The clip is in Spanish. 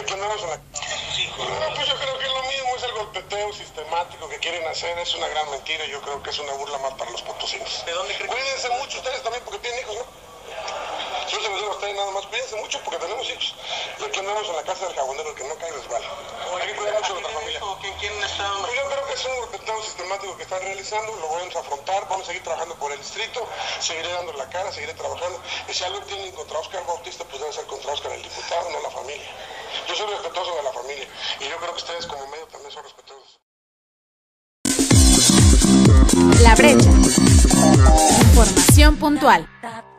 reclamamos a la... No, pues yo creo que es lo mismo, es el golpeteo sistemático que quieren hacer, es una gran mentira, yo creo que es una burla más para los potosinos. ¿De dónde creen? Cuídense mucho ustedes también porque tienen hijos, ¿no? Yo se los digo a ustedes nada más, cuídense mucho porque tenemos hijos. Reclamamos en la casa del jabonero que no cae resbala. Hay que cuidar mucho de nuestra familia. ¿Quién está? Pues yo creo que es un golpeteo sistemático que están realizando, lo vamos a afrontar, vamos a seguir trabajando por el distrito, seguiré dando la cara, seguiré trabajando. Y si algo tienen contra Óscar Bautista, pues debe ser contra Óscar el diputado, no la familia. Yo soy respetuoso de la familia y yo creo que ustedes como medio también son respetuosos. La Brecha. Información puntual.